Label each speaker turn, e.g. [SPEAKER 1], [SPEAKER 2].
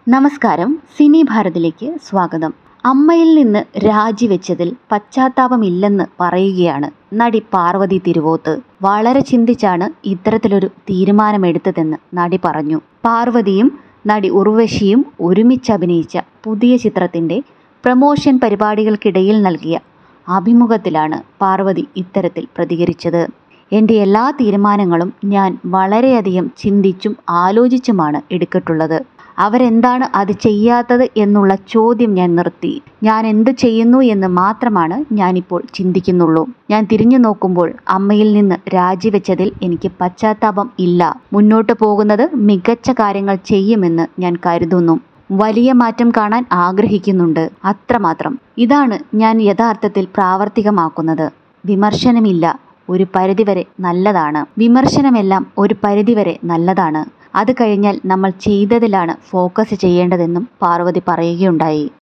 [SPEAKER 1] നമസ്കാരം, സിനി ഭാരതിലേക്ക് സ്വാഗതം. അമ്മയിൽ നിന്ന് രാജിവെച്ചതിൽ പശ്ചാത്താപമില്ലെന്ന് പറയുകയാണ് നടി പാർവതി തിരുവോത്ത്. വളരെ ചിന്തിച്ചാണ് ഇത്തരത്തിലൊരു തീരുമാനമെടുത്തതെന്ന് നടി പറഞ്ഞു. പാർവതിയും നടി ഉർവശിയും ഒരുമിച്ചഭിനയിച്ച പുതിയ ചിത്രത്തിന്റെ പ്രമോഷൻ പരിപാടികൾക്കിടയിൽ നൽകിയ അഭിമുഖത്തിലാണ് പാർവതി ഇത്തരത്തിൽ പ്രതികരിച്ചത്. എൻ്റെ എല്ലാ തീരുമാനങ്ങളും ഞാൻ വളരെയധികം ചിന്തിച്ചും ആലോചിച്ചുമാണ് എടുത്തിട്ടുള്ളത്. അവരെന്താണ് അത് ചെയ്യാത്തത് എന്നുള്ള ചോദ്യം ഞാൻ നിർത്തി. ഞാൻ എന്ത് ചെയ്യുന്നു എന്ന് മാത്രമാണ് ഞാനിപ്പോൾ ചിന്തിക്കുന്നുള്ളൂ. ഞാൻ തിരിഞ്ഞു നോക്കുമ്പോൾ അമ്മയിൽ നിന്ന് രാജിവെച്ചതിൽ എനിക്ക് പശ്ചാത്താപം ഇല്ല. മുന്നോട്ട് പോകുന്നത് മികച്ച കാര്യങ്ങൾ ചെയ്യുമെന്ന് ഞാൻ കരുതുന്നു. വലിയ മാറ്റം കാണാൻ ആഗ്രഹിക്കുന്നുണ്ട്, അത്രമാത്രം. ഇതാണ് ഞാൻ യഥാർത്ഥത്തിൽ പ്രാവർത്തികമാക്കുന്നത്. വിമർശനമില്ല, ഒരു പരിധിവരെ നല്ലതാണ്. വിമർശനമെല്ലാം ഒരു പരിധിവരെ നല്ലതാണ്. അത് കഴിഞ്ഞാൽ നമ്മൾ ചെയ്തതിലാണ് ഫോക്കസ് ചെയ്യേണ്ടതെന്നും പാർവതി പറയുകയുണ്ടായി.